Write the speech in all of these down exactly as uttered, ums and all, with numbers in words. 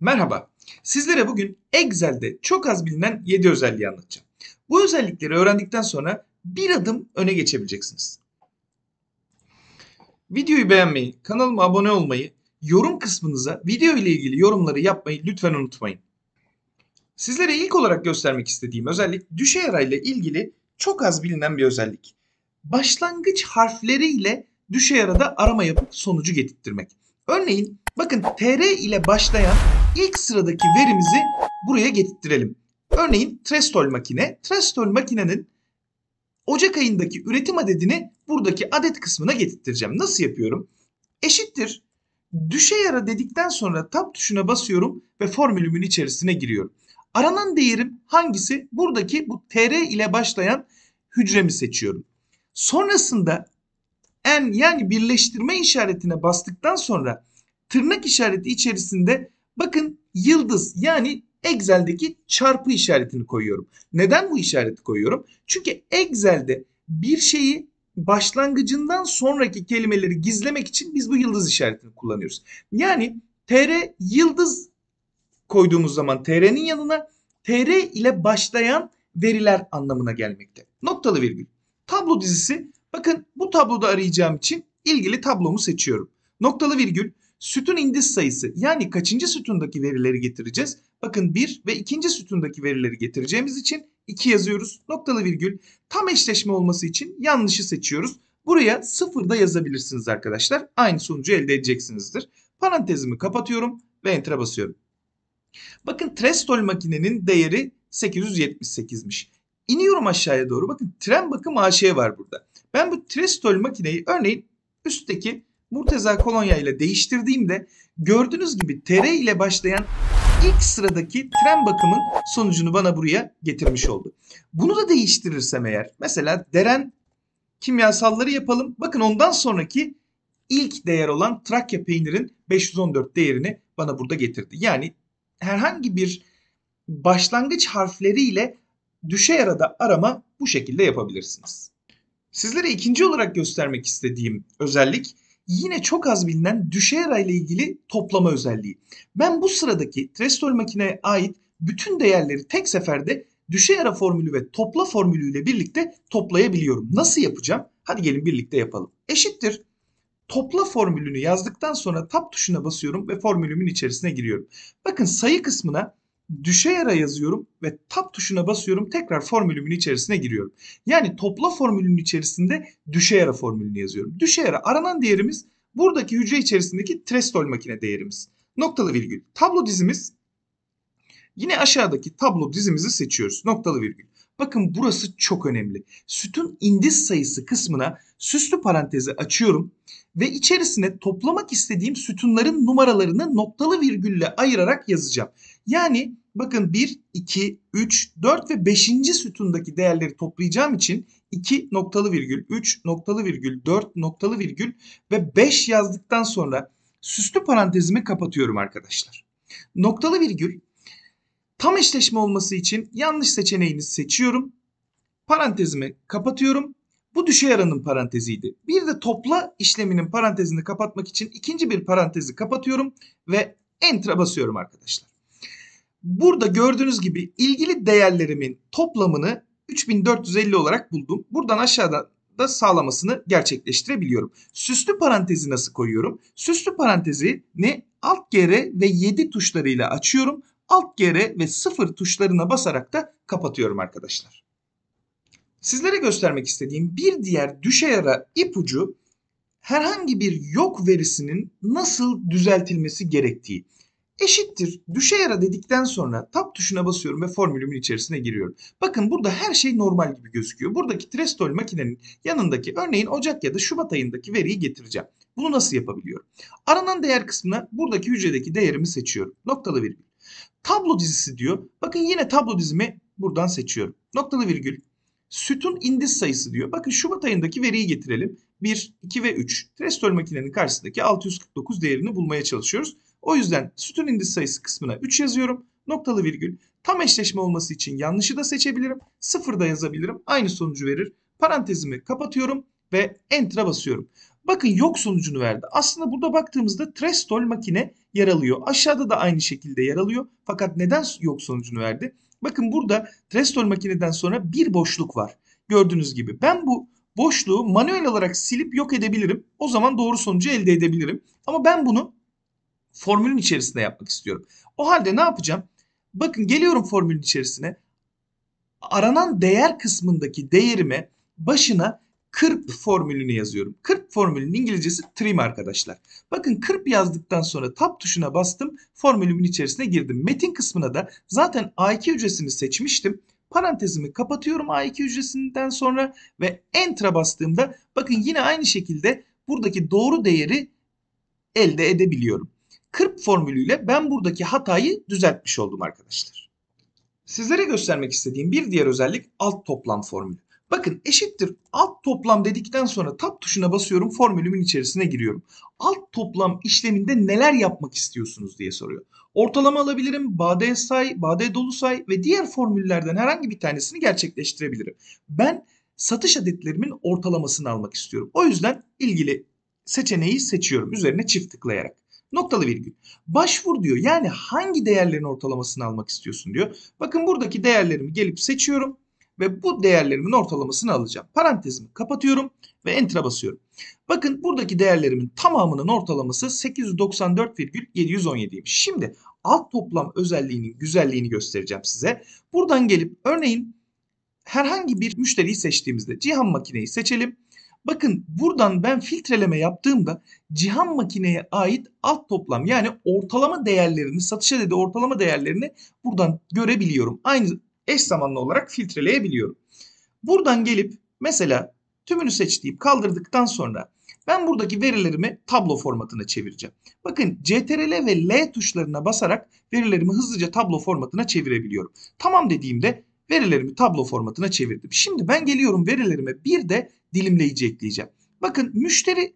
Merhaba. Sizlere bugün Excel'de çok az bilinen yedi özelliği anlatacağım. Bu özellikleri öğrendikten sonra bir adım öne geçebileceksiniz. Videoyu beğenmeyi, kanalıma abone olmayı, yorum kısmınıza video ile ilgili yorumları yapmayı lütfen unutmayın. Sizlere ilk olarak göstermek istediğim özellik düşey ile ilgili çok az bilinen bir özellik. Başlangıç harfleriyle düşey arada arama yapıp sonucu getirtmek. Örneğin bakın T R ile başlayan ilk sıradaki verimizi buraya getirtirelim. Örneğin Trestol makine. Trestol makinenin Ocak ayındaki üretim adedini buradaki adet kısmına getirteceğim. Nasıl yapıyorum? Eşittir. Düşey ara dedikten sonra tab tuşuna basıyorum ve formülümün içerisine giriyorum. Aranan değerim hangisi? Buradaki bu T R ile başlayan hücremi seçiyorum. Sonrasında en yani birleştirme işaretine bastıktan sonra tırnak işareti içerisinde bakın yıldız yani Excel'deki çarpı işaretini koyuyorum. Neden bu işareti koyuyorum? Çünkü Excel'de bir şeyi başlangıcından sonraki kelimeleri gizlemek için biz bu yıldız işaretini kullanıyoruz. Yani T R yıldız koyduğumuz zaman T R'nin yanına T R ile başlayan veriler anlamına gelmekte. Noktalı virgül. Tablo dizisi. Bakın bu tabloda arayacağım için ilgili tablomu seçiyorum. Noktalı virgül. Sütun indiz sayısı yani kaçıncı sütundaki verileri getireceğiz? Bakın bir ve ikinci sütundaki verileri getireceğimiz için iki yazıyoruz. Noktalı virgül. Tam eşleşme olması için yanlışı seçiyoruz. Buraya sıfır da yazabilirsiniz arkadaşlar. Aynı sonucu elde edeceksinizdir. Parantezimi kapatıyorum ve enter'a basıyorum. Bakın Trestol makinenin değeri sekiz yüz yetmiş sekizmiş. İniyorum aşağıya doğru. Bakın tren bakım A Ş var burada. Ben bu Trestol makineyi örneğin üstteki Murteza kolonya ile değiştirdiğimde gördüğünüz gibi T R ile başlayan ilk sıradaki tren bakımın sonucunu bana buraya getirmiş oldu. Bunu da değiştirirsem eğer mesela Deren kimyasalları yapalım. Bakın ondan sonraki ilk değer olan Trakya peynirin beş yüz on dört değerini bana burada getirdi. Yani herhangi bir başlangıç harfleriyle düşey arada arama bu şekilde yapabilirsiniz. Sizlere ikinci olarak göstermek istediğim özellik yine çok az bilinen düşey ara ile ilgili toplama özelliği. Ben bu sıradaki Trestol makineye ait bütün değerleri tek seferde düşey ara formülü ve topla formülüyle birlikte toplayabiliyorum. Nasıl yapacağım? Hadi gelin birlikte yapalım. Eşittir. Topla formülünü yazdıktan sonra tab tuşuna basıyorum ve formülümün içerisine giriyorum. Bakın sayı kısmına düşey ara yazıyorum ve tab tuşuna basıyorum. Tekrar formülümün içerisine giriyorum. Yani topla formülünün içerisinde düşey ara formülünü yazıyorum. Düşey ara aranan değerimiz buradaki hücre içerisindeki Trestol makine değerimiz. Noktalı virgül. Tablo dizimiz yine aşağıdaki tablo dizimizi seçiyoruz. Noktalı virgül. Bakın burası çok önemli. Sütun indiz sayısı kısmına süslü parantezi açıyorum ve içerisine toplamak istediğim sütunların numaralarını noktalı virgülle ayırarak yazacağım. Yani bakın bir, iki, üç, dört ve beşinci sütundaki değerleri toplayacağım için iki noktalı virgül, üç noktalı virgül, dört noktalı virgül ve beş yazdıktan sonra süslü parantezimi kapatıyorum arkadaşlar. Noktalı virgül tam eşleşme olması için yanlış seçeneğini seçiyorum. Parantezimi kapatıyorum. Bu düşey aranın paranteziydi. Bir de topla işleminin parantezini kapatmak için ikinci bir parantezi kapatıyorum ve enter'a basıyorum arkadaşlar. Burada gördüğünüz gibi ilgili değerlerimin toplamını üç bin dört yüz elli olarak buldum. Buradan aşağıda da sağlamasını gerçekleştirebiliyorum. Süslü parantezi nasıl koyuyorum? Süslü parantezi ne? Alt G R ve yedi tuşlarıyla açıyorum. Alt G R ve sıfır tuşlarına basarak da kapatıyorum arkadaşlar. Sizlere göstermek istediğim bir diğer düşey ara ipucu herhangi bir yok verisinin nasıl düzeltilmesi gerektiği. Eşittir düşey ara dedikten sonra tab tuşuna basıyorum ve formülümün içerisine giriyorum. Bakın burada her şey normal gibi gözüküyor. Buradaki Trestol makinenin yanındaki örneğin Ocak ya da Şubat ayındaki veriyi getireceğim. Bunu nasıl yapabiliyorum? Aranan değer kısmına buradaki hücredeki değerimi seçiyorum. Noktalı virgül. Tablo dizisi diyor. Bakın yine tablo dizimi buradan seçiyorum. Noktalı virgül. Sütun indiz sayısı diyor. Bakın Şubat ayındaki veriyi getirelim. bir, iki ve üç. Trestol makinenin karşısındaki altı yüz kırk dokuz değerini bulmaya çalışıyoruz. O yüzden sütun indiz sayısı kısmına üç yazıyorum. Noktalı virgül. Tam eşleşme olması için yanlışı da seçebilirim. sıfır da yazabilirim. Aynı sonucu verir. Parantezimi kapatıyorum. ve Enter'a basıyorum. Bakın yok sonucunu verdi. Aslında burada baktığımızda Trestol makine yer alıyor. Aşağıda da aynı şekilde yer alıyor. Fakat neden yok sonucunu verdi? Bakın burada Trestol makineden sonra bir boşluk var. Gördüğünüz gibi. Ben bu boşluğu manuel olarak silip yok edebilirim. O zaman doğru sonucu elde edebilirim. Ama ben bunu formülün içerisinde yapmak istiyorum. O halde ne yapacağım? Bakın geliyorum formülün içerisine. Aranan değer kısmındaki değerime başına kırp formülünü yazıyorum. Kırp formülünün İngilizcesi trim arkadaşlar. Bakın kırp yazdıktan sonra tab tuşuna bastım. Formülümün içerisine girdim. Metin kısmına da zaten A iki hücresini seçmiştim. Parantezimi kapatıyorum A iki hücresinden sonra ve Enter'a bastığımda bakın yine aynı şekilde buradaki doğru değeri elde edebiliyorum. Kırp formülüyle ben buradaki hatayı düzeltmiş oldum arkadaşlar. Sizlere göstermek istediğim bir diğer özellik alt toplam formülü. Bakın eşittir alt toplam dedikten sonra tab tuşuna basıyorum, formülümün içerisine giriyorum. Alt toplam işleminde neler yapmak istiyorsunuz diye soruyor. Ortalama alabilirim, bade say, bade dolu say ve diğer formüllerden herhangi bir tanesini gerçekleştirebilirim. Ben satış adetlerimin ortalamasını almak istiyorum. O yüzden ilgili seçeneği seçiyorum üzerine çift tıklayarak. Noktalı virgül. Başvur diyor. Yani hangi değerlerin ortalamasını almak istiyorsun diyor. Bakın buradaki değerlerimi gelip seçiyorum ve bu değerlerimin ortalamasını alacağım. Parantezimi kapatıyorum ve Enter'a basıyorum. Bakın buradaki değerlerimin tamamının ortalaması sekiz yüz doksan dört virgül yedi yüz on yediymiş. Şimdi alt toplam özelliğinin güzelliğini göstereceğim size. Buradan gelip örneğin herhangi bir müşteriyi seçtiğimizde Cihan makineyi seçelim. Bakın buradan ben filtreleme yaptığımda Cihan makineye ait alt toplam yani ortalama değerlerini, satışa dedi ortalama değerlerini buradan görebiliyorum. Aynı eş zamanlı olarak filtreleyebiliyorum. Buradan gelip mesela tümünü seç deyip kaldırdıktan sonra ben buradaki verilerimi tablo formatına çevireceğim. Bakın C T R L ve L tuşlarına basarak verilerimi hızlıca tablo formatına çevirebiliyorum. Tamam dediğimde verilerimi tablo formatına çevirdim. Şimdi ben geliyorum verilerime bir de dilimleyici ekleyeceğim. Bakın müşteri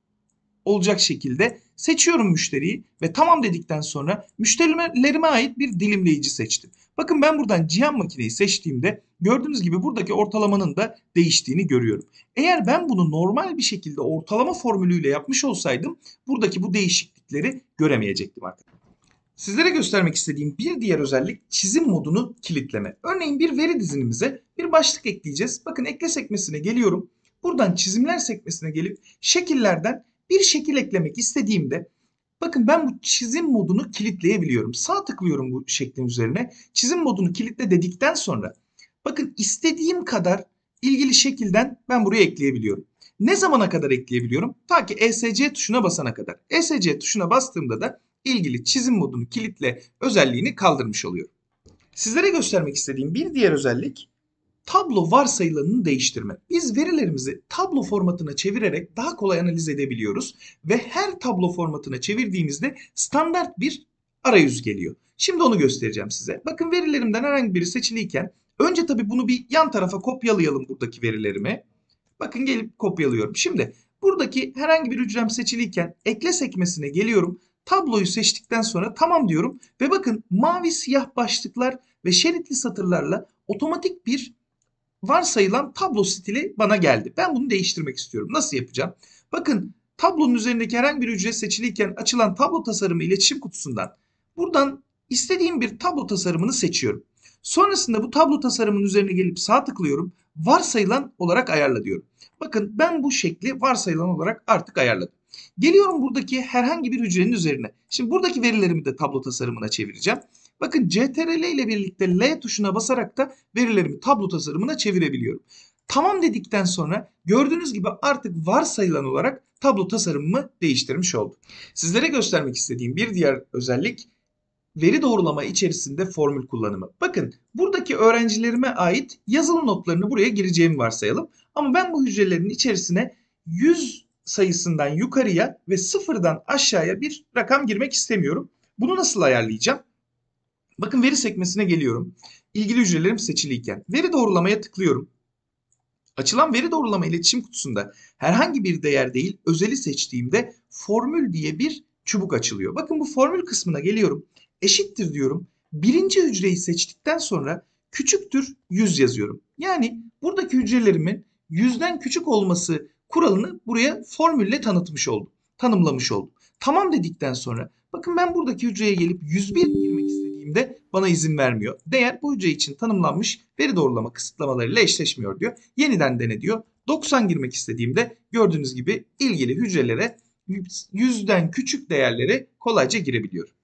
olacak şekilde seçiyorum müşteriyi ve tamam dedikten sonra müşterilerime ait bir dilimleyici seçtim. Bakın ben buradan Cihan makineyi seçtiğimde gördüğünüz gibi buradaki ortalamanın da değiştiğini görüyorum. Eğer ben bunu normal bir şekilde ortalama formülüyle yapmış olsaydım buradaki bu değişiklikleri göremeyecektim arkadaşlar. Sizlere göstermek istediğim bir diğer özellik çizim modunu kilitleme. Örneğin bir veri dizinimize bir başlık ekleyeceğiz. Bakın ekle sekmesine geliyorum. Buradan çizimler sekmesine gelip şekillerden bir şekil eklemek istediğimde bakın ben bu çizim modunu kilitleyebiliyorum. Sağ tıklıyorum bu şeklin üzerine. Çizim modunu kilitle dedikten sonra bakın istediğim kadar ilgili şekilden ben buraya ekleyebiliyorum. Ne zamana kadar ekleyebiliyorum? Ta ki E S C tuşuna basana kadar. E S C tuşuna bastığımda da ilgili çizim modunu kilitle özelliğini kaldırmış oluyorum. Sizlere göstermek istediğim bir diğer özellik tablo varsayılanını değiştirme. Biz verilerimizi tablo formatına çevirerek daha kolay analiz edebiliyoruz ve her tablo formatına çevirdiğimizde standart bir arayüz geliyor. Şimdi onu göstereceğim size. Bakın verilerimden herhangi biri seçiliyken önce tabii bunu bir yan tarafa kopyalayalım buradaki verilerimi. Bakın gelip kopyalıyorum. Şimdi buradaki herhangi bir hücrem seçiliyken ekle sekmesine geliyorum. Tabloyu seçtikten sonra tamam diyorum ve bakın mavi siyah başlıklar ve şeritli satırlarla otomatik bir varsayılan tablo stili bana geldi. Ben bunu değiştirmek istiyorum. Nasıl yapacağım? Bakın tablonun üzerindeki herhangi bir hücre seçiliyken açılan tablo tasarımı iletişim kutusundan buradan istediğim bir tablo tasarımını seçiyorum. Sonrasında bu tablo tasarımının üzerine gelip sağ tıklıyorum. Varsayılan olarak ayarla diyorum. Bakın ben bu şekli varsayılan olarak artık ayarladım. Geliyorum buradaki herhangi bir hücrenin üzerine. Şimdi buradaki verilerimi de tablo tasarımına çevireceğim. Bakın C T R L ile birlikte L tuşuna basarak da verilerimi tablo tasarımına çevirebiliyorum. Tamam dedikten sonra gördüğünüz gibi artık varsayılan olarak tablo tasarımımı değiştirmiş oldum. Sizlere göstermek istediğim bir diğer özellik veri doğrulama içerisinde formül kullanımı. Bakın buradaki öğrencilerime ait yazılı notlarını buraya gireceğimi varsayalım. Ama ben bu hücrelerin içerisine yüz sayısından yukarıya ve sıfırdan aşağıya bir rakam girmek istemiyorum. Bunu nasıl ayarlayacağım? Bakın veri sekmesine geliyorum. İlgili hücrelerim seçiliyken veri doğrulamaya tıklıyorum. Açılan veri doğrulama iletişim kutusunda herhangi bir değer değil özeli seçtiğimde formül diye bir çubuk açılıyor. Bakın bu formül kısmına geliyorum. Eşittir diyorum. Birinci hücreyi seçtikten sonra küçüktür yüz yazıyorum. Yani buradaki hücrelerimin yüzden küçük olması kuralını buraya formülle tanıtmış oldum. Tanımlamış oldum. Tamam dedikten sonra bakın ben buradaki hücreye gelip yüz bir girmek istediğimde bana izin vermiyor. Değer bu hücre için tanımlanmış veri doğrulama kısıtlamalarıyla eşleşmiyor diyor. Yeniden dene diyor. doksan girmek istediğimde gördüğünüz gibi ilgili hücrelere yüzden küçük değerleri kolayca girebiliyorum.